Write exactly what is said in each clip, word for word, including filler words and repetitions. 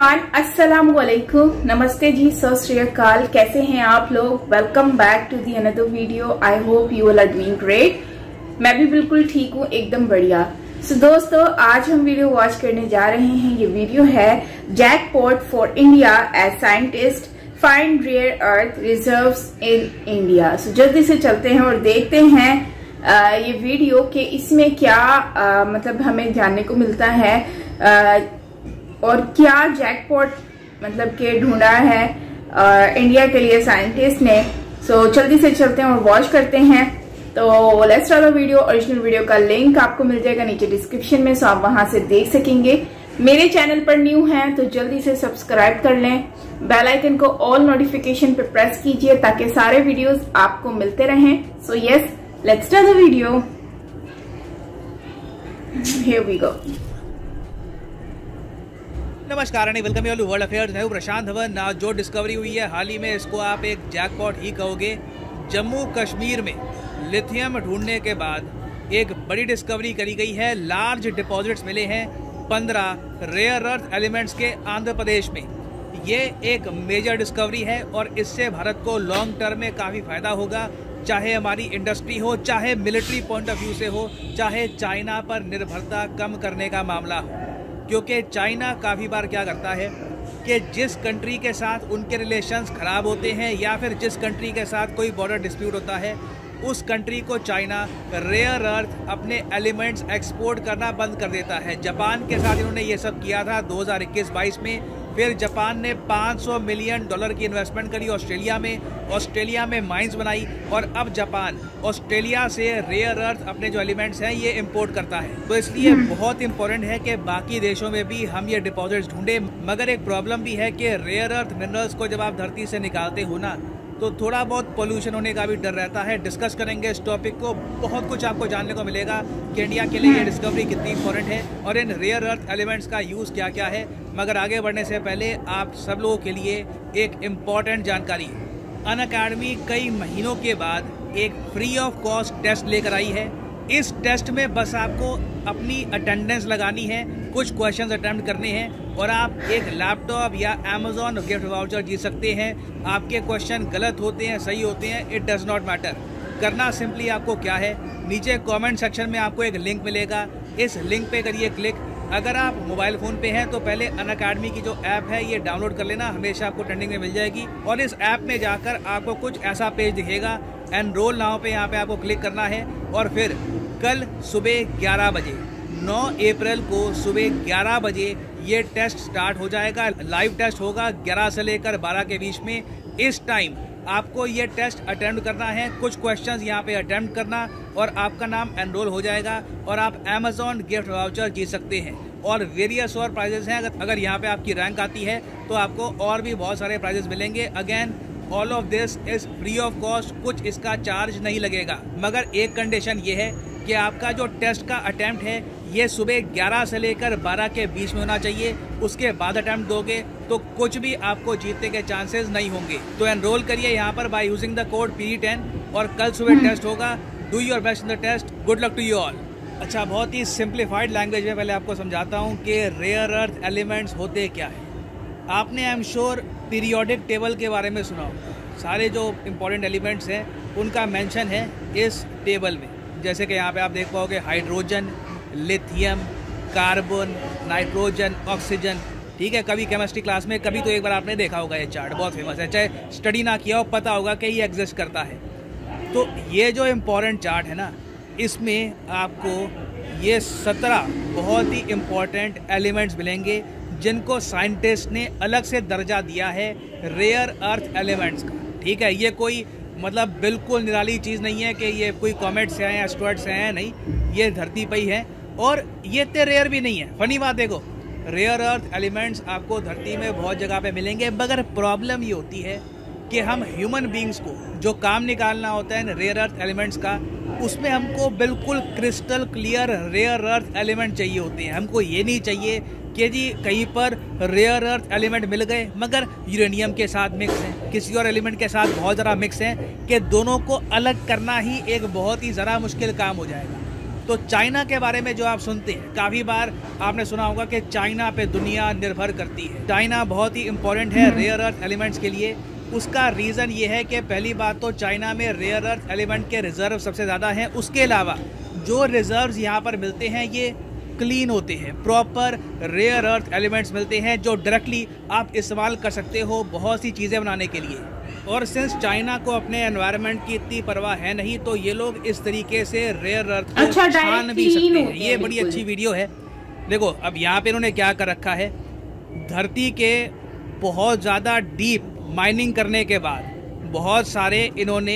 अस्सलामुअलैकुम, नमस्ते जी, सत श्री अकाल। कैसे हैं आप लोग? Welcome back to the another video. I hope you all are doing great. मैं भी बिल्कुल ठीक हूँ, एकदम बढ़िया। सो so, दोस्तों, आज हम वीडियो वॉच करने जा रहे हैं। ये वीडियो है jackpot for India as scientist find rare earth reserves in India. So जल्दी से चलते हैं और देखते हैं आ, ये वीडियो कि इसमें क्या आ, मतलब हमें जानने को मिलता है आ, और क्या जैकपॉट मतलब के ढूंढा है आ, इंडिया के लिए साइंटिस्ट ने। सो so, जल्दी से चलते हैं और वॉच करते हैं। तो let's start the video. Original video का लिंक आपको मिल जाएगा नीचे डिस्क्रिप्शन में, सो आप वहां से देख सकेंगे। मेरे चैनल पर न्यू हैं तो जल्दी से सब्सक्राइब कर लें, बेल आइकन को ऑल नोटिफिकेशन पे प्रेस कीजिए ताकि सारे वीडियोस आपको मिलते रहें। So yes, let's start the video. Here we go. नमस्कार and welcome you to world affairs. मैं हूं प्रशांत धवन। आज जो डिस्कवरी हुई है हाल ही में, इसको आप एक जैकपॉट ही कहोगे। जम्मू कश्मीर में लिथियम ढूंढने के बाद एक बड़ी डिस्कवरी करी गई है। लार्ज डिपॉजिट्स मिले हैं पंद्रह रेयर अर्थ एलिमेंट्स के आंध्र प्रदेश में। ये एक मेजर डिस्कवरी है और इससे भारत को लॉन्ग टर्म में काफ़ी फ़ायदा होगा, चाहे हमारी इंडस्ट्री हो, चाहे मिलिट्री पॉइंट ऑफ व्यू से हो, चाहे चाइना पर निर्भरता कम करने का मामला हो। क्योंकि चाइना काफ़ी बार क्या करता है कि जिस कंट्री के साथ उनके रिलेशंस ख़राब होते हैं या फिर जिस कंट्री के साथ कोई बॉर्डर डिस्प्यूट होता है, उस कंट्री को चाइना रेयर अर्थ अपने एलिमेंट्स एक्सपोर्ट करना बंद कर देता है। जापान के साथ इन्होंने ये सब किया था दो हज़ार इक्कीस बाईस में। फिर जापान ने पाँच सौ मिलियन डॉलर की इन्वेस्टमेंट करी ऑस्ट्रेलिया में, ऑस्ट्रेलिया में माइंस बनाई और अब जापान ऑस्ट्रेलिया से रेयर अर्थ अपने जो एलिमेंट्स हैं ये इंपोर्ट करता है। तो इसलिए बहुत इंपॉर्टेंट है कि बाकी देशों में भी हम ये डिपॉजिट्स ढूंढें। मगर एक प्रॉब्लम भी है कि रेयर अर्थ मिनरल्स को जब आप धरती से निकालते हो ना, तो थोड़ा बहुत पोल्यूशन होने का भी डर रहता है। डिस्कस करेंगे इस टॉपिक को, बहुत कुछ आपको जानने को मिलेगा कि इंडिया के लिए ये डिस्कवरी कितनी इंपॉर्टेंट है और इन रेयर अर्थ एलिमेंट्स का यूज़ क्या क्या है। मगर आगे बढ़ने से पहले आप सब लोगों के लिए एक इम्पॉर्टेंट जानकारी। अनअकैडमी कई महीनों के बाद एक फ्री ऑफ कॉस्ट टेस्ट लेकर आई है। इस टेस्ट में बस आपको अपनी अटेंडेंस लगानी है, कुछ क्वेश्चंस अटेम्प्ट करने हैं और आप एक लैपटॉप या अमेजॉन गिफ्ट वाउचर जीत सकते हैं। आपके क्वेश्चन गलत होते हैं, सही होते हैं, इट डज नॉट मैटर। करना सिंपली आपको क्या है, नीचे कमेंट सेक्शन में आपको एक लिंक मिलेगा, इस लिंक पे करिए क्लिक। अगर आप मोबाइल फ़ोन पे हैं तो पहले अनअकैडमी की जो ऐप है ये डाउनलोड कर लेना, हमेशा आपको ट्रेंडिंग में मिल जाएगी। और इस ऐप में जाकर आपको कुछ ऐसा पेज दिखेगा, एनरोल नाउ पे यहाँ पे आपको क्लिक करना है और फिर कल सुबह ग्यारह बजे नौ अप्रैल को सुबह ग्यारह बजे ये टेस्ट स्टार्ट हो जाएगा। लाइव टेस्ट होगा ग्यारह से लेकर बारह के बीच में। इस टाइम आपको ये टेस्ट अटेम्प्ट करना है, कुछ क्वेश्चंस यहाँ पे अटेम्प्ट करना और आपका नाम एनरोल हो जाएगा और आप अमेजॉन गिफ्ट वाउचर जीत सकते हैं। और वेरियस और प्राइजेस हैं। अगर अगर यहाँ पे आपकी रैंक आती है तो आपको और भी बहुत सारे प्राइजेस मिलेंगे। Again all of this is free of cost, कुछ इसका चार्ज नहीं लगेगा। मगर एक कंडीशन ये है कि आपका जो टेस्ट का अटैम्प्ट है ये सुबह ग्यारह से लेकर बारह के बीच में होना चाहिए। उसके बाद अटैम्प्ट दोगे तो कुछ भी आपको जीतने के चांसेस नहीं होंगे। तो एनरोल करिए यहाँ पर by using the code P ten और कल सुबह टेस्ट होगा। Do your best in the test. Good luck to you all. अच्छा, बहुत ही सिंप्लीफाइड लैंग्वेज में पहले आपको समझाता हूँ कि रेयर अर्थ एलिमेंट्स होते क्या है। आपने I am sure periodic table के बारे में सुना होगा। सारे जो इम्पोर्टेंट एलिमेंट्स हैं उनका मेंशन है इस टेबल में। जैसे कि यहाँ पे आप देख पाओगे hydrogen, lithium, carbon, nitrogen, oxygen. ठीक है, कभी केमिस्ट्री क्लास में कभी तो एक बार आपने देखा होगा ये चार्ट, बहुत फेमस है। चाहे स्टडी ना किया हो, पता होगा कि ये एग्जिस्ट करता है। तो ये जो इम्पोर्टेंट चार्ट है ना, इसमें आपको ये सत्रह बहुत ही इम्पोर्टेंट एलिमेंट्स मिलेंगे जिनको साइंटिस्ट ने अलग से दर्जा दिया है रेयर अर्थ एलिमेंट्स का। ठीक है, ये कोई मतलब बिल्कुल निराली चीज़ नहीं है कि ये कोई कॉमेट से हैं, एस्ट्रॉइड से हैं, नहीं, ये धरती पर ही है और ये इतने रेयर भी नहीं है। फनी बात देखो, रेयर अर्थ एलिमेंट्स आपको धरती में बहुत जगह पे मिलेंगे, मगर प्रॉब्लम ये होती है कि हम ह्यूमन बींग्स को जो काम निकालना होता है रेयर अर्थ एलिमेंट्स का, उसमें हमको बिल्कुल crystal clear rare earth element चाहिए होते हैं। हमको ये नहीं चाहिए कि जी कहीं पर रेयर अर्थ एलिमेंट मिल गए मगर यूरेनियम के साथ मिक्स हैं, किसी और एलिमेंट के साथ बहुत ज़रा मिक्स हैं, कि दोनों को अलग करना ही एक बहुत ही ज़रा मुश्किल काम हो जाएगा। तो चाइना के बारे में जो आप सुनते हैं, काफ़ी बार आपने सुना होगा कि चाइना पे दुनिया निर्भर करती है। चाइना बहुत ही इम्पोर्टेंट है रेयर अर्थ एलिमेंट्स के लिए। उसका रीज़न ये है कि पहली बात तो चाइना में रेयर अर्थ एलिमेंट के रिजर्व सबसे ज़्यादा हैं। उसके अलावा जो रिजर्व्स यहाँ पर मिलते हैं ये क्लीन होते हैं, प्रॉपर रेयर अर्थ एलिमेंट्स मिलते हैं जो डायरेक्टली आप इस्तेमाल कर सकते हो बहुत सी चीज़ें बनाने के लिए। और सिंस चाइना को अपने एनवायरनमेंट की इतनी परवाह है नहीं, तो ये लोग इस तरीके से रेयर अर्थ को अच्छा, छान भी सकते हैं। ये बड़ी बिल्कुल। अच्छी वीडियो है। देखो अब यहाँ पे इन्होंने क्या कर रखा है, धरती के बहुत ज़्यादा डीप माइनिंग करने के बाद बहुत सारे इन्होंने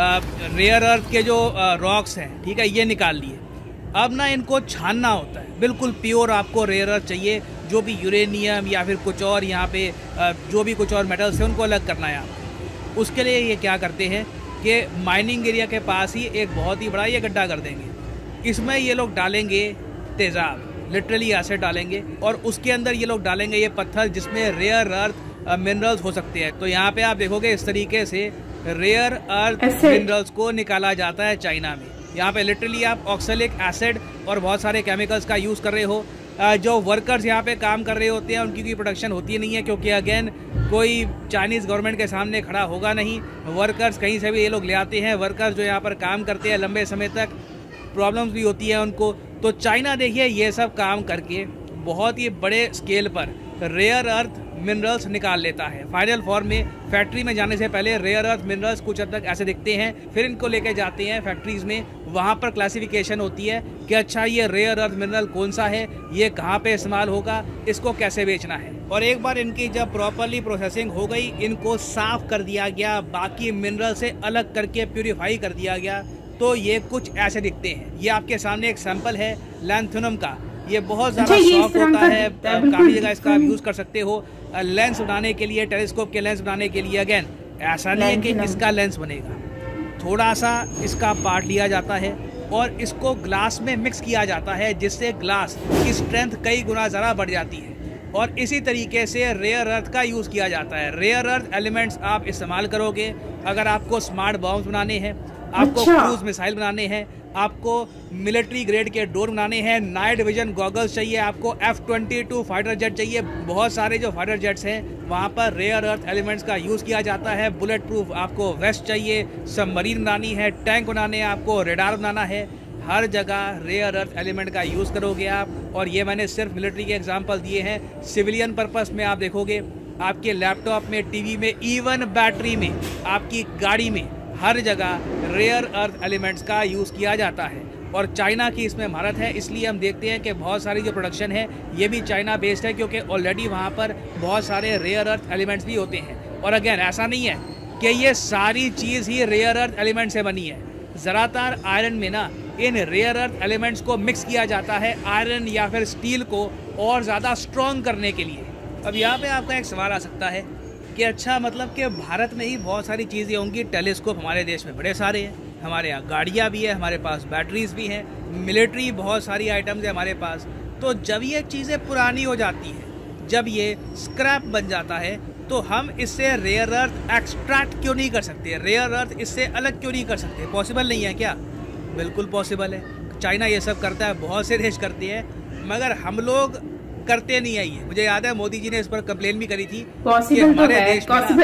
रेयर अर्थ के जो रॉक्स हैं, ठीक है, ये निकाल लिए। अब ना इनको छानना होता है, बिल्कुल प्योर आपको रेयर अर्थ चाहिए, जो भी यूरेनियम या फिर कुछ और यहाँ पे आ, जो भी कुछ और मेटल्स हैं उनको अलग करना है आपको। उसके लिए ये क्या करते हैं कि माइनिंग एरिया के पास ही एक बहुत ही बड़ा ये गड्ढा कर देंगे। इसमें ये लोग डालेंगे तेज़ाब, लिटरली एसिड डालेंगे, और उसके अंदर ये लोग डालेंगे ये पत्थर जिसमें रेयर अर्थ मिनरल्स हो सकते हैं। तो यहाँ पे आप देखोगे इस तरीके से रेयर अर्थ मिनरल्स को निकाला जाता है चाइना में। यहाँ पे लिटरली आप ऑक्सैलिक एसिड और बहुत सारे केमिकल्स का यूज़ कर रहे हो। जो वर्कर्स यहाँ पे काम कर रहे होते हैं उनकी कोई प्रोडक्शन होती नहीं है, क्योंकि अगेन कोई चाइनीज़ गवर्नमेंट के सामने खड़ा होगा नहीं। वर्कर्स कहीं से भी ये लोग ले आते हैं। वर्कर्स जो यहाँ पर काम करते हैं लंबे समय तक प्रॉब्लम्स भी होती है उनको। तो चाइना देखिए ये सब काम करके बहुत ही बड़े स्केल पर रेयर अर्थ मिनरल्स निकाल लेता है। फाइनल फॉर्म में फैक्ट्री में जाने से पहले रेयर अर्थ मिनरल्स कुछ हद तक ऐसे दिखते हैं, फिर इनको लेके जाते हैं फैक्ट्रीज में, वहाँ पर क्लासिफिकेशन होती है कि अच्छा ये रेयर अर्थ मिनरल कौन सा है, ये कहाँ पे इस्तेमाल होगा, इसको कैसे बेचना है। और एक बार इनकी जब प्रॉपरली प्रोसेसिंग हो गई, इनको साफ कर दिया गया, बाकी मिनरल से अलग करके प्यूरिफाई कर दिया गया, तो ये कुछ ऐसे दिखते हैं। ये आपके सामने एक सैंपल है लैंथेनम का। ये बहुत ज़्यादा सॉफ्ट होता है, काफ़ी जगह इसका आप यूज़ कर सकते हो लेंस बनाने के लिए, टेलीस्कोप के लेंस बनाने के लिए। अगेन ऐसा नहीं है कि इसका लेंस बनेगा, थोड़ा सा इसका पार्ट लिया जाता है और इसको ग्लास में मिक्स किया जाता है, जिससे ग्लास की स्ट्रेंथ कई गुना ज़्यादा बढ़ जाती है। और इसी तरीके से रेयर अर्थ का यूज़ किया जाता है। रेयर अर्थ एलिमेंट्स आप इस्तेमाल करोगे अगर आपको स्मार्ट बॉम्ब्स बनाने हैं, आपको अच्छा। क्रूज मिसाइल बनाने हैं, आपको मिलिट्री ग्रेड के ड्रोन बनाने हैं, नाइट विजन गॉगल्स चाहिए, आपको F twenty two fighter jet चाहिए। बहुत सारे जो फाइटर जेट्स हैं वहाँ पर रेयर अर्थ एलिमेंट्स का यूज़ किया जाता है। बुलेट प्रूफ आपको वेस्ट चाहिए, सबमरीन बनानी है, टैंक बनाने हैं, आपको रेडार बनाना है, हर जगह रेयर अर्थ एलिमेंट का यूज़ करोगे आप। और ये मैंने सिर्फ मिलिट्री के एग्जाम्पल दिए हैं। सिविलियन पर्पस में आप देखोगे आपके लैपटॉप में, टीवी में, इवन बैटरी में, आपकी गाड़ी में, हर जगह रेयर अर्थ एलिमेंट्स का यूज़ किया जाता है। और चाइना की इसमें महारत है, इसलिए हम देखते हैं कि बहुत सारी जो प्रोडक्शन है ये भी चाइना बेस्ड है, क्योंकि ऑलरेडी वहाँ पर बहुत सारे रेयर अर्थ एलिमेंट्स भी होते हैं। और अगेन ऐसा नहीं है कि ये सारी चीज़ ही रेयर अर्थ एलिमेंट से बनी है। ज़्यादातर आयरन में ना इन रेयर अर्थ एलिमेंट्स को मिक्स किया जाता है आयरन या फिर स्टील को और ज़्यादा स्ट्रॉन्ग करने के लिए। अब यहाँ पे आपका एक सवाल आ सकता है कि अच्छा मतलब कि भारत में ही बहुत सारी चीज़ें होंगी, टेलीस्कोप हमारे देश में बड़े सारे हैं, हमारे यहाँ गाड़ियाँ भी है, हमारे पास बैटरीज भी हैं, मिलिट्री बहुत सारी आइटम्स है हमारे पास। तो जब ये चीज़ें पुरानी हो जाती हैं, जब ये स्क्रैप बन जाता है, तो हम इससे रेयर अर्थ एक्सट्रैक्ट क्यों नहीं कर सकते? रेयर अर्थ इससे अलग क्यों नहीं कर सकते? पॉसिबल नहीं है क्या? बिल्कुल पॉसिबल है। चाइना ये सब करता है, बहुत से देश करते हैं, मगर हम लोग करते नहीं आई है। मुझे याद है मोदी जी ने इस पर कंप्लेन भी करी थी कि हमारे देश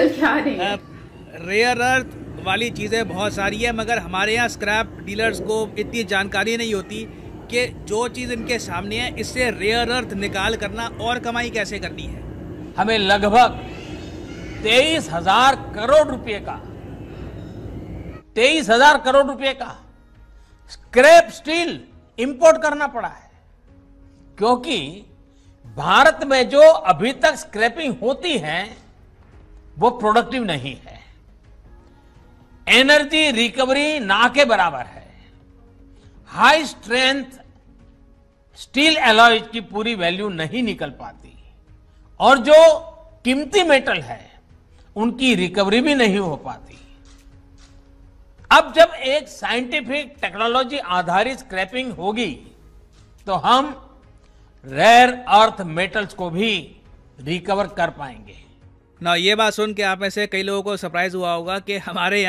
में रेयर अर्थ वाली चीज़ें बहुत सारी है, मगर हमारे यहाँ स्क्रैप डीलर्स को इतनी जानकारी नहीं होती कि जो चीज़ इनके सामने है इससे रेयर अर्थ निकाल करना और कमाई कैसे करनी है। हमें लगभग तेईस हजार करोड़ रुपए का तेईस हजार करोड़ रुपए का स्क्रैप स्टील इंपोर्ट करना पड़ा है, क्योंकि भारत में जो अभी तक स्क्रैपिंग होती है वो प्रोडक्टिव नहीं है, एनर्जी रिकवरी ना के बराबर है। हाई स्ट्रेंथ स्टील एलॉय की पूरी वैल्यू नहीं निकल पाती, और जो कीमती मेटल है उनकी रिकवरी भी नहीं हो पाती। अब जब एक साइंटिफिक टेक्नोलॉजी आधारित स्क्रैपिंग होगी तो हम रेयर अर्थ मेटल्स को भी रिकवर कर पाएंगे। ना ये बात सुन के आप में से कई लोगों को सरप्राइज हुआ होगा कि हमारे यहाँ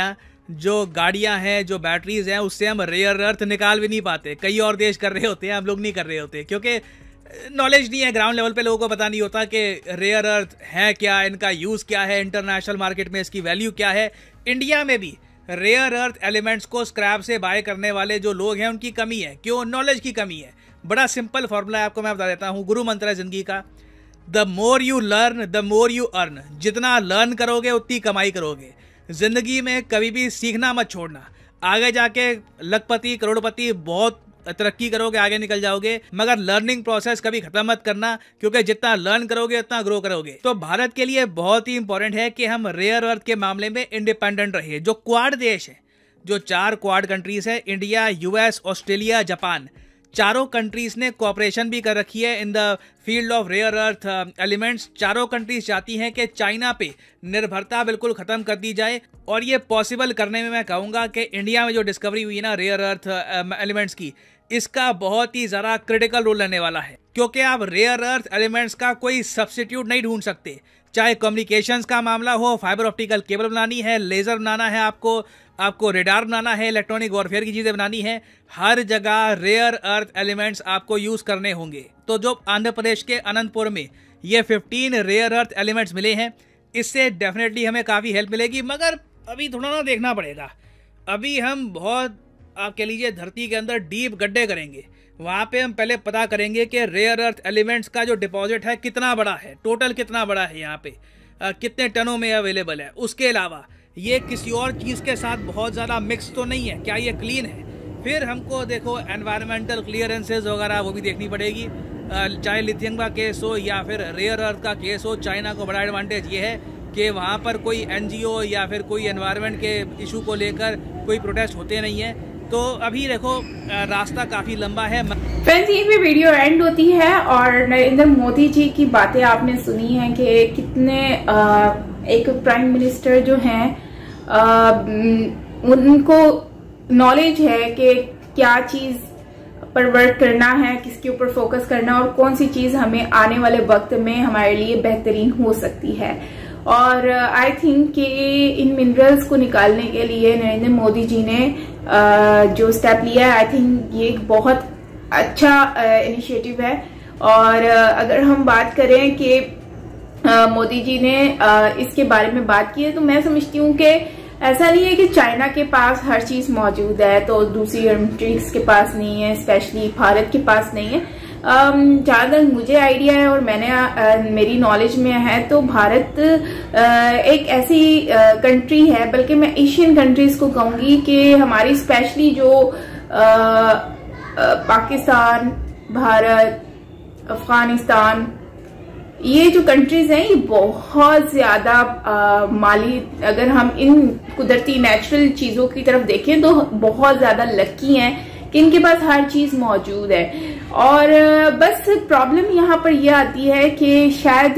जो गाड़ियां हैं, जो बैटरीज हैं, उससे हम रेयर अर्थ निकाल भी नहीं पाते। कई और देश कर रहे होते हैं, हम लोग नहीं कर रहे होते, क्योंकि नॉलेज नहीं है, ग्राउंड लेवल पे लोगों को पता नहीं होता कि रेयर अर्थ है क्या, इनका यूज़ क्या है, इंटरनेशनल मार्केट में इसकी वैल्यू क्या है। इंडिया में भी रेयर अर्थ एलिमेंट्स को स्क्रैप से बाय करने वाले जो लोग हैं उनकी कमी है। क्यों? नॉलेज की कमी है। बड़ा सिंपल फॉर्मूला है, आपको मैं बता देता हूँ, गुरु मंत्र है जिंदगी का। The more you learn the more you earn. जितना लर्न करोगे उतनी कमाई करोगे। जिंदगी में कभी भी सीखना मत छोड़ना। आगे जाके लखपति करोड़पति बहुत तरक्की करोगे, आगे निकल जाओगे, मगर लर्निंग प्रोसेस कभी खत्म मत करना, क्योंकि जितना लर्न करोगे उतना ग्रो करोगे। तो भारत के लिए बहुत ही इंपॉर्टेंट है कि हम रेयर अर्थ के मामले में इंडिपेंडेंट रहिए। जो क्वाड देश है, जो चार क्वाड कंट्रीज है, इंडिया, यूएस, ऑस्ट्रेलिया, जापान, चारों कंट्रीज ने कोऑपरेशन भी कर रखी है in the field of rare earth elements. चारों कंट्रीज चाहती हैं कि चाइना पे निर्भरता बिल्कुल खत्म कर दी जाए, और ये पॉसिबल करने में मैं कहूँगा कि इंडिया में जो डिस्कवरी हुई है ना रेयर अर्थ एलिमेंट्स की, इसका बहुत ही ज़्यादा क्रिटिकल रोल रहने वाला है, क्योंकि आप रेयर अर्थ एलिमेंट्स का कोई सब्स्टिट्यूट नहीं ढूंढ सकते। चाहे कम्युनिकेशंस का मामला हो, फाइबर ऑप्टिकल केबल बनानी है, लेज़र बनाना है, आपको आपको रेडार बनाना है, इलेक्ट्रॉनिक वॉरफेयर की चीज़ें बनानी है, हर जगह रेयर अर्थ एलिमेंट्स आपको यूज़ करने होंगे। तो जो आंध्र प्रदेश के अनंतपुर में ये फिफ्टीन रेयर अर्थ एलिमेंट्स मिले हैं, इससे डेफिनेटली हमें काफ़ी हेल्प मिलेगी। मगर अभी थोड़ा ना देखना पड़ेगा, अभी हम बहुत आप कह लीजिए धरती के अंदर डीप गड्ढे करेंगे। वहाँ पे हम पहले पता करेंगे कि रेयर अर्थ एलिमेंट्स का जो डिपॉजिट है कितना बड़ा है, टोटल कितना बड़ा है, यहाँ पे आ, कितने टनों में अवेलेबल है। उसके अलावा ये किसी और चीज़ के साथ बहुत ज़्यादा मिक्स तो नहीं है, क्या ये क्लीन है। फिर हमको देखो एनवायरमेंटल क्लियरेंसेज वगैरह वो भी देखनी पड़ेगी, चाहे लिथियम का केस हो या फिर रेयर अर्थ का केस हो। चाइना को बड़ा एडवांटेज ये है कि वहाँ पर कोई एनजीओ या फिर कोई एनवायरनमेंट के इशू को लेकर कोई प्रोटेस्ट होते नहीं है। तो अभी देखो रास्ता काफी लंबा है। फ्रेंड्स, यहीं पे वीडियो एंड होती है और नरेंद्र मोदी जी की बातें आपने सुनी है कि कितने आ, एक प्राइम मिनिस्टर जो हैं उनको नॉलेज है कि क्या चीज पर वर्क करना है, किसके ऊपर फोकस करना और कौन सी चीज हमें आने वाले वक्त में हमारे लिए बेहतरीन हो सकती है। और आई uh, थिंक कि इन मिनरल्स को निकालने के लिए नरेंद्र मोदी जी ने uh, जो स्टेप लिया है, आई थिंक ये एक बहुत अच्छा इनिशिएटिव uh, है। और uh, अगर हम बात करें कि uh, मोदी जी ने uh, इसके बारे में बात की है, तो मैं समझती हूँ कि ऐसा नहीं है कि चाइना के पास हर चीज मौजूद है तो दूसरी कंट्रीज के पास नहीं है, स्पेशली भारत के पास नहीं है। जहाँ तक मुझे आइडिया है और मैंने आ, मेरी नॉलेज में है तो भारत आ, एक ऐसी कंट्री है, बल्कि मैं एशियन कंट्रीज को कहूंगी कि हमारी स्पेशली जो आ, आ, पाकिस्तान, भारत, अफगानिस्तान, ये जो कंट्रीज हैं ये बहुत ज्यादा माली, अगर हम इन कुदरती नेचुरल चीजों की तरफ देखें तो बहुत ज्यादा लकी हैं कि इनके पास हर चीज मौजूद है। और बस प्रॉब्लम यहाँ पर यह आती है कि शायद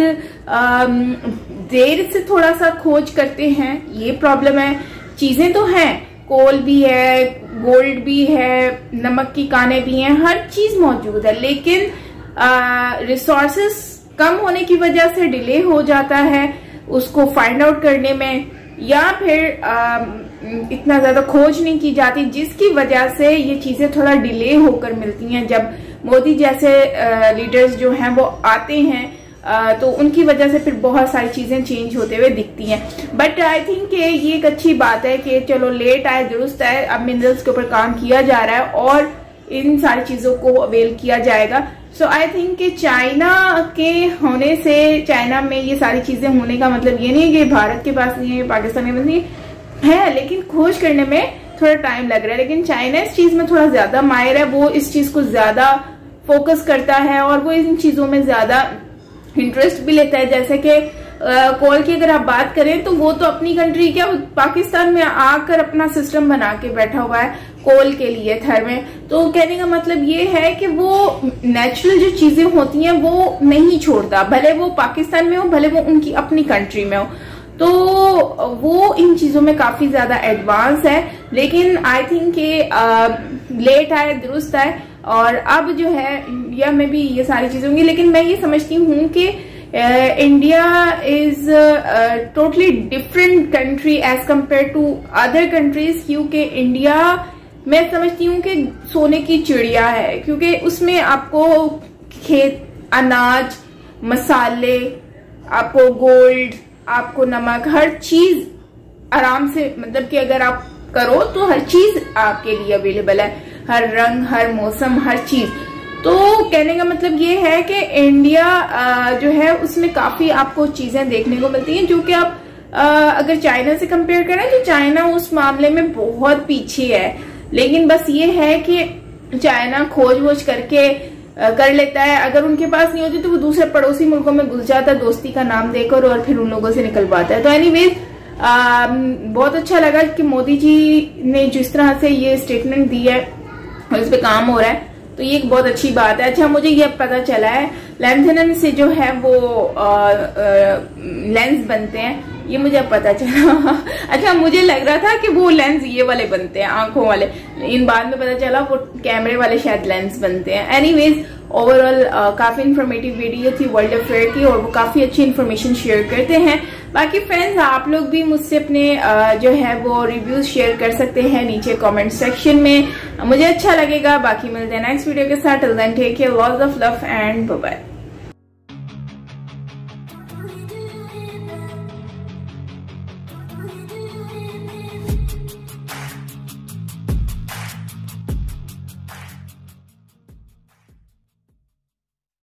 देर से थोड़ा सा खोज करते हैं, ये प्रॉब्लम है। चीजें तो हैं, कोल भी है, गोल्ड भी है, नमक की कानें भी हैं, हर चीज मौजूद है, लेकिन रिसोर्सेस कम होने की वजह से डिले हो जाता है उसको फाइंड आउट करने में, या फिर आ, इतना ज्यादा खोज नहीं की जाती, जिसकी वजह से ये चीजें थोड़ा डिले होकर मिलती हैं। जब मोदी जैसे लीडर्स जो हैं वो आते हैं आ, तो उनकी वजह से फिर बहुत सारी चीजें चेंज होते हुए दिखती हैं। बट आई थिंक ये एक अच्छी बात है कि चलो लेट आए दुरुस्त आए, अब मिनरल्स के ऊपर काम किया जा रहा है और इन सारी चीजों को अवेल किया जाएगा। सो आई थिंक कि चाइना के होने से, चाइना में ये सारी चीजें होने का मतलब ये नहीं है कि भारत के पास नहीं है, पाकिस्तान के पास नहीं है, लेकिन खोज करने में थोड़ा टाइम लग रहा है। लेकिन चाइना इस चीज में थोड़ा ज्यादा माहिर है, वो इस चीज को ज्यादा फोकस करता है और वो इन चीजों में ज्यादा इंटरेस्ट भी लेता है। जैसे कि कोल की अगर आप बात करें तो वो तो अपनी कंट्री क्या, पाकिस्तान में आकर अपना सिस्टम बना के बैठा हुआ है कोल के लिए, थर में। तो कहने का मतलब ये है कि वो नेचुरल जो चीजें होती हैं वो नहीं छोड़ता, भले वो पाकिस्तान में हो, भले वो उनकी अपनी कंट्री में हो। तो वो इन चीजों में काफी ज्यादा एडवांस है। लेकिन आई थिंक कि लेट आए दुरुस्त आए, और अब जो है इंडिया में भी ये सारी चीजें होंगी। लेकिन मैं ये समझती हूँ कि India is totally different country as compare to other countries, क्योंकि इंडिया मैं समझती हूँ कि सोने की चिड़िया है, क्योंकि उसमें आपको खेत, अनाज, मसाले, आपको गोल्ड, आपको नमक, हर चीज आराम से, मतलब कि अगर आप करो तो हर चीज आपके लिए अवेलेबल है, हर रंग, हर मौसम, हर चीज। तो कहने का मतलब ये है कि इंडिया जो है उसमें काफी आपको चीजें देखने को मिलती हैं, जो कि आप अगर चाइना से कंपेयर करें तो चाइना उस मामले में बहुत पीछे है। लेकिन बस ये है कि चाइना खोज वोज करके कर लेता है, अगर उनके पास नहीं होती तो वो दूसरे पड़ोसी मुल्कों में घुस जाता है दोस्ती का नाम देकर और फिर उन लोगों से निकलवाता है। तो एनीवेज बहुत अच्छा लगा कि मोदी जी ने जिस तरह से ये स्टेटमेंट दी है और इस पे काम हो रहा है, तो ये एक बहुत अच्छी बात है। अच्छा, मुझे ये पता चला है लेंथेनन से जो है वो लेंस बनते हैं, ये मुझे अब पता चला। अच्छा, मुझे लग रहा था कि वो लेंस ये वाले बनते हैं, आंखों वाले, इन बाद में पता चला वो कैमरे वाले शायद लेंस बनते हैं। एनीवेज ओवरऑल काफी इन्फॉर्मेटिव वीडियो थी वर्ल्ड अफेयर की, और वो काफी अच्छी इन्फॉर्मेशन शेयर करते हैं। बाकी फ्रेंड्स, आप लोग भी मुझसे अपने uh, जो है वो रिव्यूज शेयर कर सकते हैं नीचे कमेंट सेक्शन में, मुझे अच्छा लगेगा। बाकी मिलते हैं नेक्स्ट वीडियो के साथ, till then take care, lots of love and bye bye.